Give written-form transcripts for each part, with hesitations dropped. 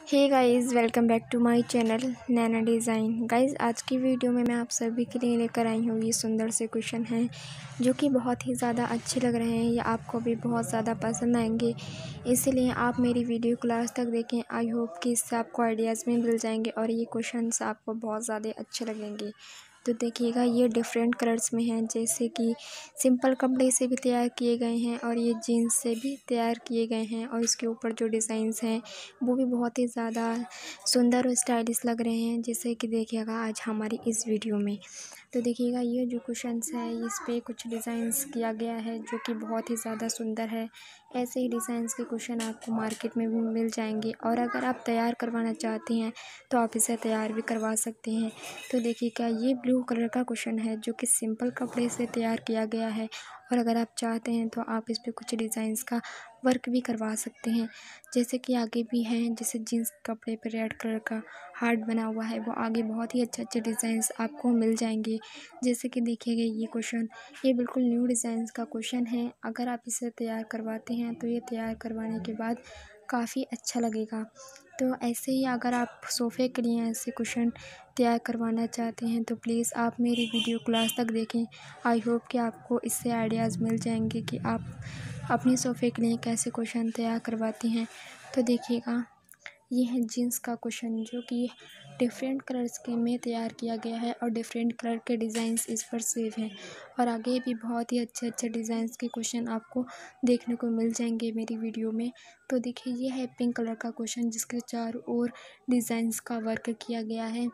Hey guys, welcome back to my channel Naina design. Guys, आज की video में मैं आप सभी के लिए लेकर आई हूँ ये सुंदर से क्वेश्चन हैं जो कि बहुत ही ज़्यादा अच्छे लग रहे हैं। ये आपको भी बहुत ज़्यादा पसंद आएंगे, इसीलिए आप मेरी वीडियो को लास्ट तक देखें। आई होप कि इससे आपको आइडियाज़ भी मिल जाएंगे और ये क्वेश्चंस आपको बहुत ज़्यादा अच्छे लगेंगे। तो देखिएगा, ये डिफरेंट कलर्स में हैं, जैसे कि सिंपल कपड़े से भी तैयार किए गए हैं और ये जीन्स से भी तैयार किए गए हैं। और इसके ऊपर जो डिज़ाइंस हैं वो भी बहुत ही ज़्यादा सुंदर और स्टाइलिश लग रहे हैं, जैसे कि देखिएगा आज हमारी इस वीडियो में। तो देखिएगा, ये जो कुशन्स है इस पे कुछ डिज़ाइंस किया गया है जो कि बहुत ही ज़्यादा सुंदर है। ऐसे ही डिज़ाइंस के कुशन आपको मार्केट में भी मिल जाएंगे और अगर आप तैयार करवाना चाहती हैं तो आप इसे तैयार भी करवा सकते हैं। तो देखिएगा, ये ब्लू कलर का कुशन है जो कि सिंपल कपड़े से तैयार किया गया है और अगर आप चाहते हैं तो आप इस पे कुछ डिज़ाइंस का वर्क भी करवा सकते हैं, जैसे कि आगे भी हैं। जैसे जीन्स कपड़े पे रेड कलर का हार्ट बना हुआ है, वो आगे बहुत ही अच्छे अच्छे डिज़ाइंस आपको मिल जाएंगे। जैसे कि देखिएगा, ये क्वेश्चन ये बिल्कुल न्यू डिज़ाइंस का क्वेश्चन है। अगर आप इसे तैयार करवाते हैं तो ये तैयार करवाने के बाद काफ़ी अच्छा लगेगा। तो ऐसे ही अगर आप सोफ़े के लिए ऐसे कुशन तैयार करवाना चाहते हैं तो प्लीज़ आप मेरी वीडियो को लास्ट तक देखें। आई होप कि आपको इससे आइडियाज़ मिल जाएंगे कि आप अपने सोफ़े के लिए कैसे कुशन तैयार करवाती हैं। तो देखिएगा, ये है जीन्स का कुशन जो कि डिफरेंट कलर्स के में तैयार किया गया है और डिफरेंट कलर के डिज़ाइंस इस पर सेव हैं और आगे भी बहुत ही अच्छे अच्छे डिज़ाइंस के कुशन आपको देखने को मिल जाएंगे मेरी वीडियो में। तो देखिए, ये है पिंक कलर का कुशन जिसके चारों ओर डिज़ाइंस का वर्क किया गया है।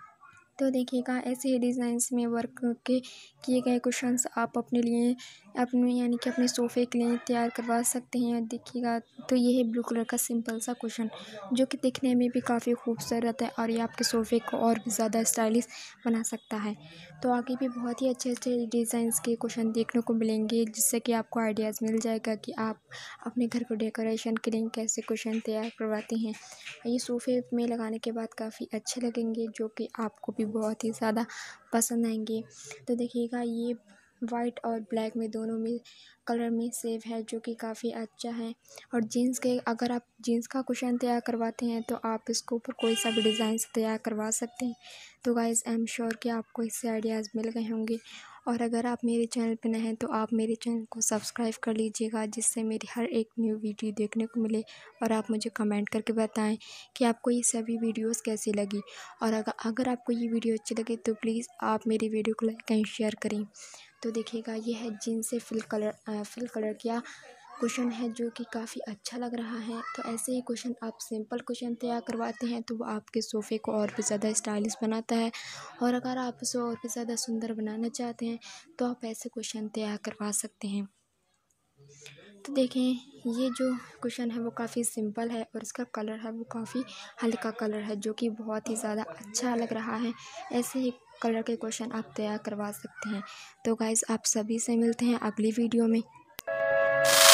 तो देखिएगा, ऐसे ही डिज़ाइंस में वर्क के किए गए कुशन्स आप अपने लिए अपने यानी कि अपने सोफ़े के लिए तैयार करवा सकते हैं। देखिएगा, तो ये है ब्लू कलर का सिंपल सा कुशन जो कि दिखने में भी काफ़ी खूबसूरत है और ये आपके सोफ़े को और भी ज़्यादा स्टाइलिश बना सकता है। तो आगे भी बहुत ही अच्छे अच्छे डिज़ाइंस के कुशन देखने को मिलेंगे, जिससे कि आपको आइडियाज़ मिल जाएगा कि आप अपने घर को डेकोरेशन के लिए कैसे कुशन तैयार करवाते हैं। ये सोफ़े में लगाने के बाद काफ़ी अच्छे लगेंगे, जो कि आपको भी बहुत ही ज़्यादा पसंद आएंगे। तो देखिएगा, ये वाइट और ब्लैक में दोनों में कलर में सेव है जो कि काफ़ी अच्छा है। और जीन्स के अगर आप जीन्स का कुशन तैयार करवाते हैं तो आप इसके ऊपर कोई सा भी डिज़ाइन तैयार करवा सकते हैं। तो गाइज़, आई एम श्योर कि आपको इससे आइडियाज़ मिल गए होंगे और अगर आप मेरे चैनल पर नए हैं तो आप मेरे चैनल को सब्सक्राइब कर लीजिएगा, जिससे मेरी हर एक न्यू वीडियो देखने को मिले। और आप मुझे कमेंट करके बताएं कि आपको ये सभी वीडियोस कैसी लगी। और अगर आपको ये वीडियो अच्छी लगे तो प्लीज़ आप मेरी वीडियो को लाइक एंड शेयर करें। तो देखिएगा, ये है जीन्स से फिल कलर किया कुशन है जो कि काफ़ी अच्छा लग रहा है। तो ऐसे ही कुशन आप सिंपल कुशन तैयार करवाते हैं तो वो आपके सोफ़े को और भी ज़्यादा स्टाइलिश बनाता है। और अगर आप उसे और भी ज़्यादा सुंदर बनाना चाहते हैं तो आप ऐसे कुशन तैयार करवा सकते हैं। तो देखें, ये जो कुशन है वो काफ़ी सिंपल है और इसका कलर है वो काफ़ी हल्का कलर है जो कि बहुत ही ज़्यादा अच्छा लग रहा है। ऐसे ही कलर के कुशन आप तैयार करवा सकते हैं। तो गाइज़, आप सभी से मिलते हैं अगली वीडियो में।